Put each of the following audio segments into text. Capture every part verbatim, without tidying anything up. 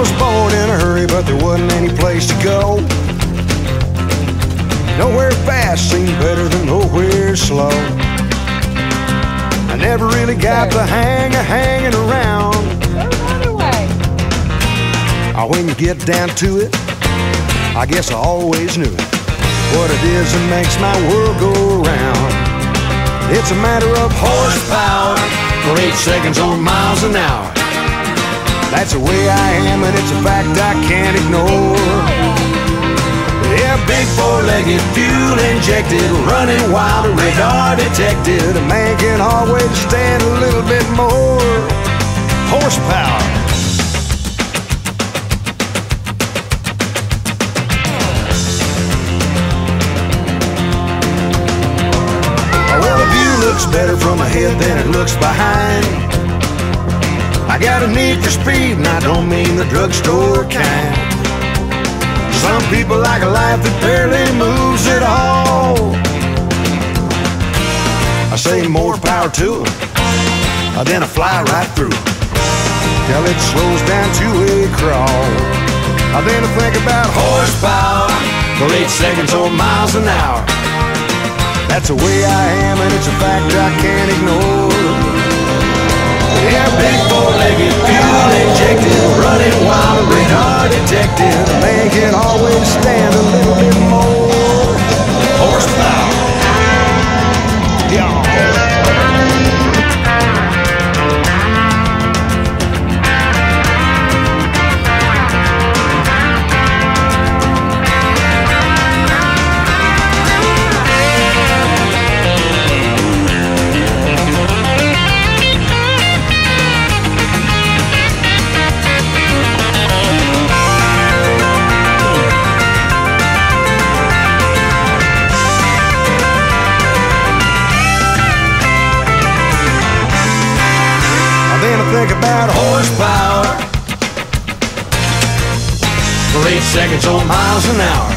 was born in a hurry, but there wasn't any place to go. Nowhere fast seemed better than nowhere slow. I never really got the hang of hanging around. Oh, when you get down to it, I guess I always knew it. What it is that makes my world go around. It's a matter of horsepower for eight seconds or miles an hour. That's the way I am, and it's a fact I can't ignore. Yeah, big four-legged, fuel-injected, running wild, radar detected. A man can always stand a little bit more horsepower. Well, the view looks better from ahead than it looks behind. I got a need for speed, and I don't mean the drugstore kind. Some people like a life that barely moves at all. I say more power to them, then I fly right through till it slows down to a crawl. Then I think about horsepower for eight seconds or miles an hour. That's the way I am, and it's a fact I can't ignore. Yeah, big four-legged, fuel-injected, running wild, radar detected. A man can always stand a little bit more horsepower. Yeah. Then I think about horsepower for eight seconds or miles an hour.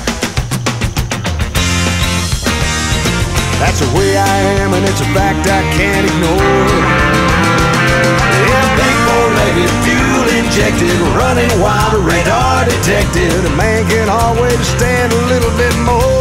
That's the way I am, and it's a fact I can't ignore. Yeah, big four-legged, fuel-injected, running wild, radar detected. A man can always stand a little bit more